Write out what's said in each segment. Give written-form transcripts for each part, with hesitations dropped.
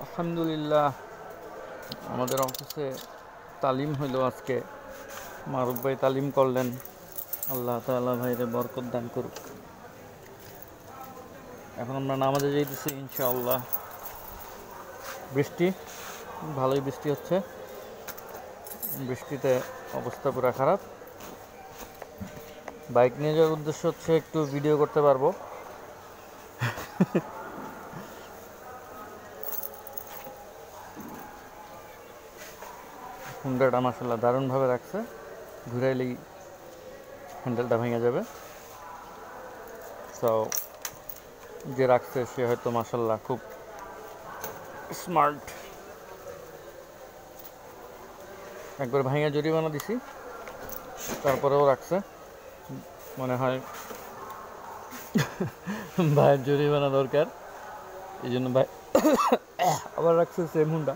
আলহামদুলিল্লাহ আমাদের অফিসে তালিম হইল আজকে। মারুফ ভাই তালিম করলেন। আল্লাহ তাআলা ভাইরে বরকত দান করুক। এখন আমরা নামাজে যাইতেছি ইনশাআল্লাহ। বৃষ্টি, ভালোই বৃষ্টি হচ্ছে। বৃষ্টিতে অবস্থা পুরা খারাপ। বাইক নিয়ে যাওয়ার উদ্দেশ্য হচ্ছে একটু ভিডিও করতে পারবো। হুন্ডাটা মাশাআল্লাহ দারুণভাবে রাখছে, ঘুরাইলেই হ্যান্ডেলটা ভেঙে যাবে। তো যে রাখছে সে হয়তো মাশাআল্লাহ খুব স্মার্ট। একবার ভাঙা জরিমানা দিছি, তারপরেও রাখছে। মনে হয় ভাইয়ের জরিমানা দরকার, এই জন্য ভাই আবার রাখছে সেম হুন্ডা।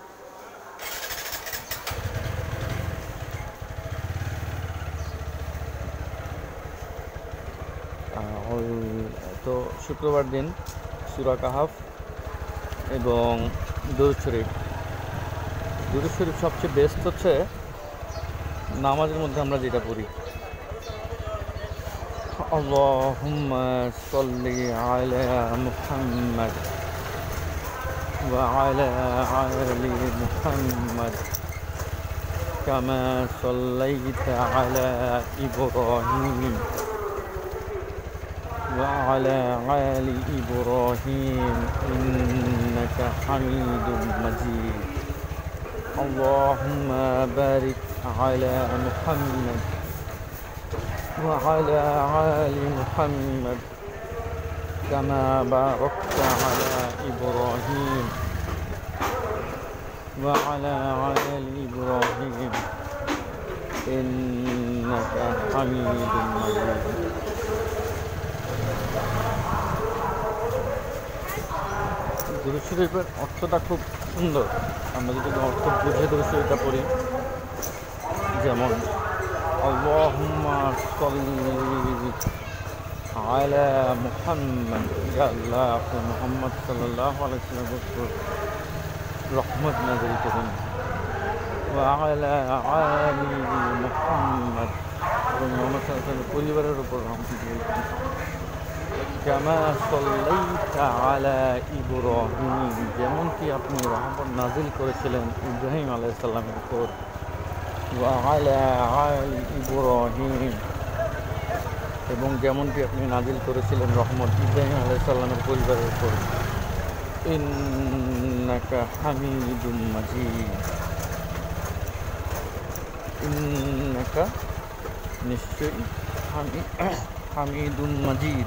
তো শুক্রবার দিন সূরা কাহাফ এবং দুরূদ শরীফ। দুরূদ শরীফ সবচেয়ে বেস্ট হচ্ছে নামাজের মধ্যে আমরা যেটা পড়ি, আল্লাহুম্মা সাল্লি আলা মুহাম্মাদ ওয়া আলা আলি মুহাম্মাদ কামা সাল্লাইতা আলা ইব্রাহিম وعلى آل إبراهيم إنك حميد مجيد اللهم بارك على محمد وعلى آل محمد كما باركت على إبراهيم وعلى آل إبراهيم إنك حميد مجيد। দুরূদ শরীফের অর্থটা খুব সুন্দর। আমরা যদি অর্থ বুঝে দুরূদ শরীফটা পড়ি, যেমন আল্লাহুম্মা সাল্লি আলা মুহাম্মাদ, ইয়া আল্লাহ আপনি মুহাম্মদ সাল্লাল্লাহু আলাইহি ওয়াসাল্লামের উপর রহমত নাযিল করুন। ওয়া আলা আলি মুহাম্মাদ, এবং মুহাম্মদ সাল্লাল্লাহু আলাইহি ওয়াসাল্লামের পরিবারের উপর রহমত নাযিল করুন। কামা সাল্লাইতা আলা ইব্রাহিম, যেমনটি আপনি রহমত নাজিল করেছিলেন ইব্রাহিম আলাইহিস সালামের উপর। ওয়া আলা আলি ইব্রাহিম, এবং যেমনটি আপনি নাজিল করেছিলেন রহমত ইব্রাহিম আলাইহিস সালামের পরিবারের উপর। ইন্নাকা হামিদুম মাজিদ, ইন্নাকা নিশ্চয়ই হামিদুম মাজিদ।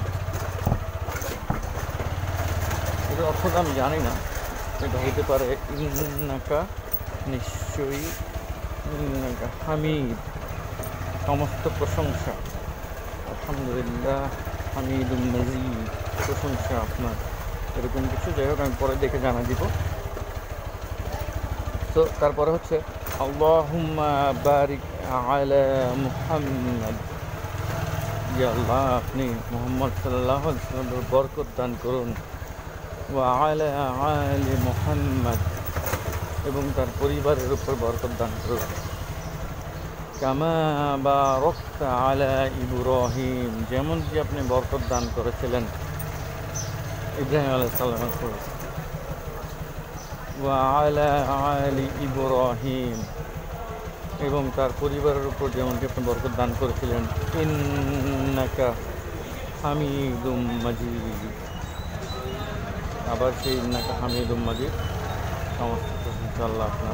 এর অর্থটা আমি জানি না, এটা হতে পারে ইন্নাকা নিশ্চয়ই, ইন্নাকা হামিদ সমস্ত প্রশংসা, আলহামদুলিল্লাহ হামিদুম মাজিদ প্রশংসা আপনার, এরকম কিছু। যাই হোক আমি পরে দেখে জানা দিব। তো তারপরে হচ্ছে আল্লাহুম্মা বারিক আলা মুহাম্মাদ, ইয়া আল্লাহ আপনি মুহাম্মদ সাল্লাল্লাহু আলাইহি ওয়াসাল্লামের বরকত দান করুন। ওয়া আলা আলি মুহাম্মাদ, এবং তার পরিবারের উপর বরকত দান করুন। কামা বারাকতা আলা ইব্রাহিম, যেমন যে আপনি বরকত দান করেছিলেন ইব্রাহিম আলাইহিস সালামের উপর। ওয়া আলা আলি ইব্রাহিম, এবং তার পরিবারের উপর যেমনটি আপনি বরকত দান করেছিলেন। ইন্নাকা হামিদুম মাজিদ, আবার সেই ইন্নাকা হামিদুম মাজিদ সমস্ত প্রশংসা আল্লাহ আপনার।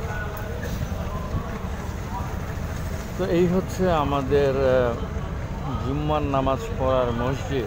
তো এই হচ্ছে আমাদের জুম্মার নামাজ পড়ার মসজিদ।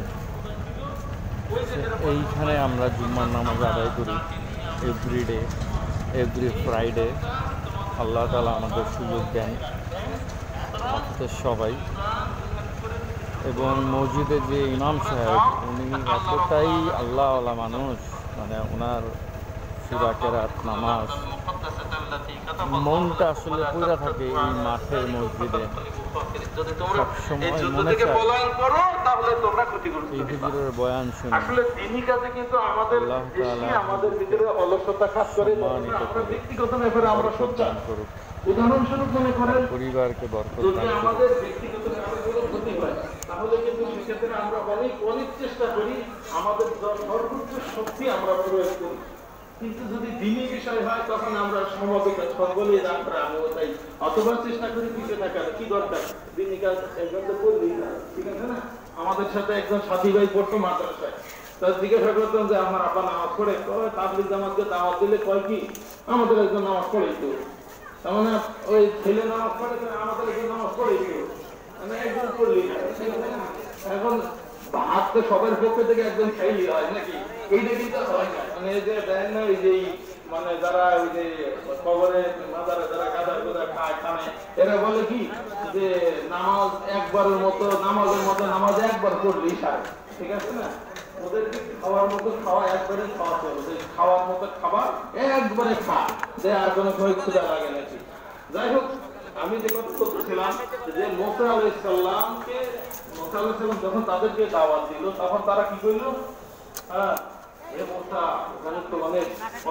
এইখানে আমরা জুম্মার নামাজ আদায় করি এভরিডে, এভরি ফ্রাইডে। আল্লাহ তাআলা আমাদের সুযোগ দেন আমাদের সবাই। এবং মসজিদে যে ইমাম সাহেব, উনি এতটাই আল্লাহওয়ালা মানুষ, মানে ওনার সূরা কেরাত, নামাজ মনটা আসলে পুরা থাকে এই মাঠের মসজিদে, যদি তোমরা এই সবসময় যুদ্ধ মনে থেকে চায় পলায়ন করো তাহলে তোমরা ক্ষতিগ্রস্ত এই হতে পারো। হুজুরের বয়ান শুনে আসলে দিনই কাজে কিন্তু আমাদের আল্লাহ বেশি তাআলা আমাদের ভিতরে অলসতা কাজ করে, সম্মানিত আমরা করুক, ব্যক্তিগত ব্যাপারে আমরা বরকত সোচ্চার। দান করুক, উদাহরণস্বরূপ মনে করেন পরিবারকে বরকত যদি দান করুক। আমাদের ব্যক্তিগত ব্যাপারগুলো ক্ষতি হয় তাহলে কিন্তু সেক্ষেত্রে আমরা অনেক অনেক চেষ্টা করি, আমাদের সর্বোচ্চ শক্তি আমরা প্রয়োগ করি। কিন্তু যদি দিনী বিষয় হয় তখন আমরা সমবেত সকলেই আমরা তাই অথবা চেষ্টা করি পিছিয়ে থাকার। কি দরকার, দিনী কাজ একজন তো করলেই না, ঠিক আছে না? আমাদের সাথে একজন সাথী ভাই পড়তো মাদ্রাসায়, তার জিজ্ঞাসা করতাম যে আমার আব্বা নামাজ পড়ে, তাবলীগ জামাতকে দাওয়াত দিলে কয় কি আমাদের একজন নামাজ পড়েই তো, তার মানে ওই ছেলে নামাজ পড়ে আমাদের একজন নামাজ পড়েই তো, মানে একজন পড়লি না। এখন ভাত তো সবার পক্ষ থেকে একজন খাইলি হয় নাকি, এইটা কিন্তু হয় না। মানে এই যে দেন না, ওই যে মানে যারা ওই যে কবরে মাজারে যারা গাদা গোদা খায় খানে, এরা বলে কি যে নামাজ একবারের মতো, নামাজের মতো নামাজ একবার পড়লেই সারে, ঠিক আছে না? ওদেরকে খাওয়ার মতো খাওয়া একবারে খাওয়া চলবে, খাওয়ার মতো খাবার একবারে খা, যে আর কোনো ক্ষুধা লাগে নাকি। যাই হোক, আমি যে কথা বলতেছিলাম যে মুসা আলাইহিস সালামকে, মুসা আলাইহিস সালাম যখন তাদেরকে দাওয়াত দিল তখন তারা কি করল? হ্যাঁ, এ মুসা, ওখানে তো অনেক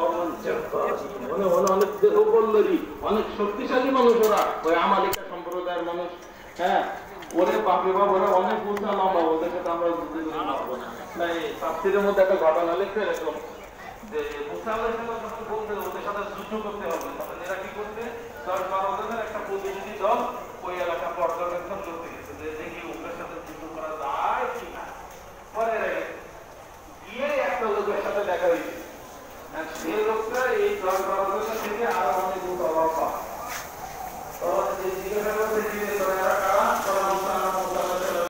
অনেক দেহবল্লরী, অনেক শক্তিশালী মানুষ, ওরা ওই আমালিকা সম্প্রদায়ের মানুষ। হ্যাঁ, ওরে বাপরে বাপ, ওরা অনেক উঁচা লম্বা, ওদের সাথে আমরা যুদ্ধ করে মারবো না। তাই তাফসীরের মধ্যে একটা ঘটনা লিখছে এরকম যে মুসা আলাইহিস সালাম যখন বলতে ওদের সাথে যুদ্ধ করতে হবে, তখন এরা কি করছে, একটা প্রতিনিধি দল ওই এলাকা পর্যবেক্ষণ করতে গেছে যে দেখি ওদের সাথে